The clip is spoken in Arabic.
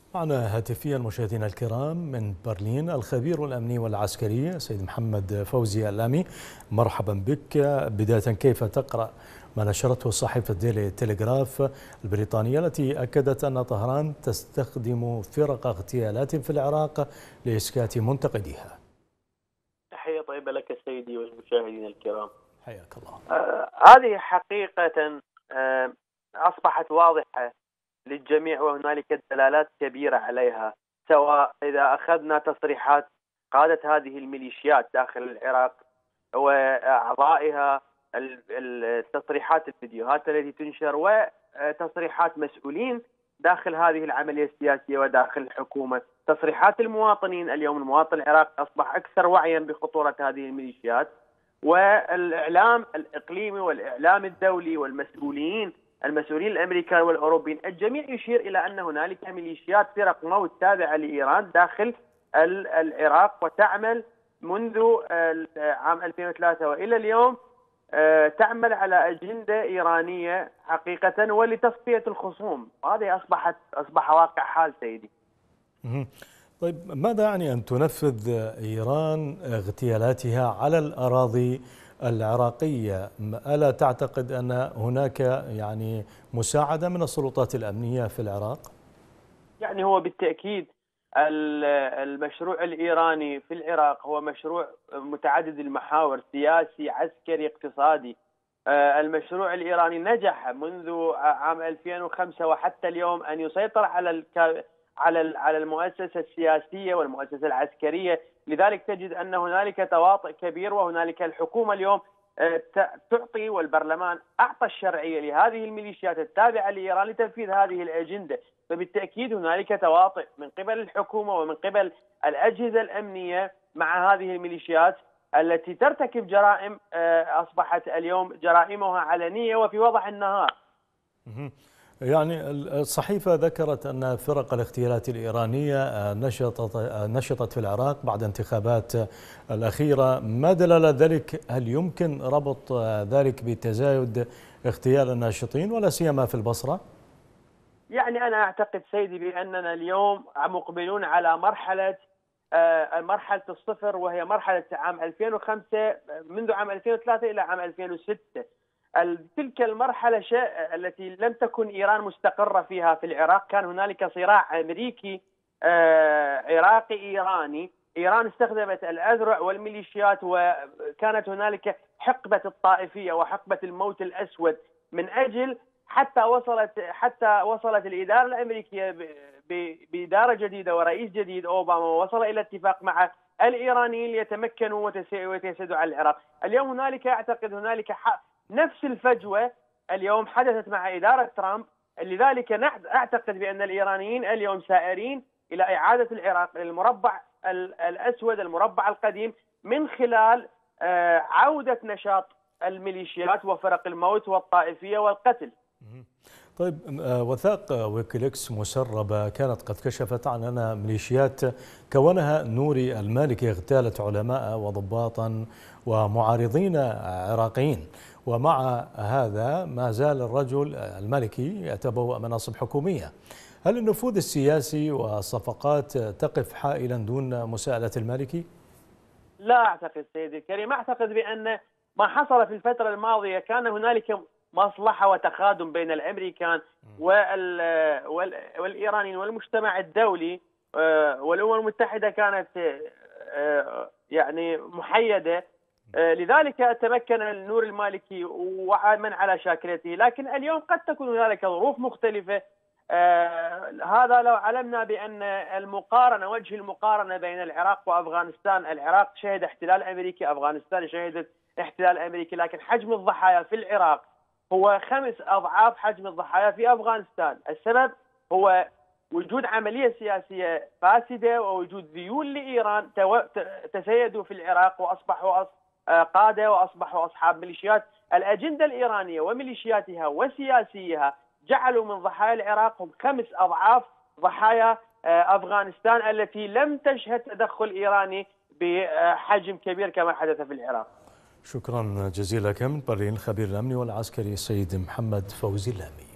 معنا هاتفيا مشاهدينا الكرام من برلين الخبير الأمني والعسكري سيد محمد فوزي اللامي. مرحبا بك. بداية، كيف تقرأ ما نشرته صحيفة ديلي تيليغراف البريطانية التي أكدت أن طهران تستخدم فرق اغتيالات في العراق لإسكات منتقديها؟ تحية طيبة لك سيدي والمشاهدين الكرام. حياك الله. هذه حقيقة أصبحت واضحة للجميع وهنالك دلالات كبيرة عليها، سواء إذا أخذنا تصريحات قادة هذه الميليشيات داخل العراق وأعضائها، التصريحات، الفيديوهات التي تنشر، وتصريحات مسؤولين داخل هذه العملية السياسية وداخل الحكومة، تصريحات المواطنين. اليوم المواطن العراقي أصبح أكثر وعيا بخطورة هذه الميليشيات، والإعلام الإقليمي والإعلام الدولي والمسؤولين الأمريكان والأوروبيين، الجميع يشير إلى أن هنالك ميليشيات فرق موت تابعة لإيران داخل العراق، وتعمل منذ عام 2003 وإلى اليوم تعمل على أجندة إيرانية حقيقة ولتصفية الخصوم. وهذه أصبح واقع حال سيدي. طيب، ماذا يعني أن تنفذ إيران اغتيالاتها على الأراضي العراقية؟ ألا تعتقد أن هناك مساعدة من السلطات الأمنية في العراق؟ هو بالتأكيد المشروع الإيراني في العراق هو مشروع متعدد المحاور، سياسي، عسكري، اقتصادي. المشروع الإيراني نجح منذ عام 2005 وحتى اليوم أن يسيطر على المؤسسة السياسية والمؤسسة العسكرية. لذلك تجد أن هنالك تواطؤ كبير، وهنالك الحكومة اليوم تعطي، والبرلمان أعطى الشرعية لهذه الميليشيات التابعة لإيران لتنفيذ هذه الأجندة. فبالتأكيد هنالك تواطؤ من قبل الحكومة ومن قبل الأجهزة الأمنية مع هذه الميليشيات التي ترتكب جرائم أصبحت اليوم جرائمها علنية وفي وضح النهار. الصحيفة ذكرت أن فرق الاغتيالات الإيرانية نشطت في العراق بعد انتخابات الأخيرة. ما دلالة ذلك؟ هل يمكن ربط ذلك بتزايد اغتيال الناشطين ولا سيما في البصرة؟ أنا أعتقد سيدي بأننا اليوم مقبلون على مرحلة الصفر، وهي مرحلة عام 2005 منذ عام 2003 إلى عام 2006. تلك المرحلة التي لم تكن إيران مستقرة فيها في العراق، كان هنالك صراع أمريكي عراقي إيراني. إيران استخدمت الأذرع والميليشيات، وكانت هنالك حقبة الطائفية وحقبة الموت الأسود، من أجل حتى وصلت الإدارة الأمريكية بإدارة جديدة ورئيس جديد أوباما، ووصل إلى اتفاق مع الإيرانيين ليتمكنوا ويتسيدوا على العراق. اليوم أعتقد هنالك نفس الفجوة اليوم حدثت مع إدارة ترامب. لذلك أعتقد بأن الإيرانيين اليوم سائرين إلى إعادة العراق للمربع الأسود، المربع القديم، من خلال عودة نشاط الميليشيات وفرق الموت والطائفية والقتل. طيب، وثائق ويكيليكس مسربة كانت قد كشفت عن أن ميليشيات كونها نوري المالكي اغتالت علماء وضباطا ومعارضين عراقيين، ومع هذا ما زال الرجل المالكي يتبوأ مناصب حكومية. هل النفوذ السياسي والصفقات تقف حائلا دون مساءلة المالكي؟ لا أعتقد سيدي الكريم. أعتقد بأن ما حصل في الفترة الماضية كان هنالك مصلحة وتخادم بين الأمريكان والإيرانيين والمجتمع الدولي، والأمم المتحدة كانت محيدة. لذلك تمكن النور المالكي ومن على شاكلته. لكن اليوم قد تكون هنالك ظروف مختلفة. هذا لو علمنا بأن وجه المقارنة بين العراق وأفغانستان. العراق شهد احتلال أمريكي، أفغانستان شهدت احتلال أمريكي، لكن حجم الضحايا في العراق هو 5 أضعاف حجم الضحايا في أفغانستان. السبب هو وجود عملية سياسية فاسدة ووجود ذيول لإيران تسيدوا في العراق وأصبحوا قادة وأصبحوا أصحاب ميليشيات. الأجندة الإيرانية وميليشياتها وسياسيها جعلوا من ضحايا العراق هم 5 أضعاف ضحايا أفغانستان التي لم تشهد تدخل إيراني بحجم كبير كما حدث في العراق. شكرا جزيلا لك من برلين الخبير الأمني والعسكري السيد محمد فوزي اللامي.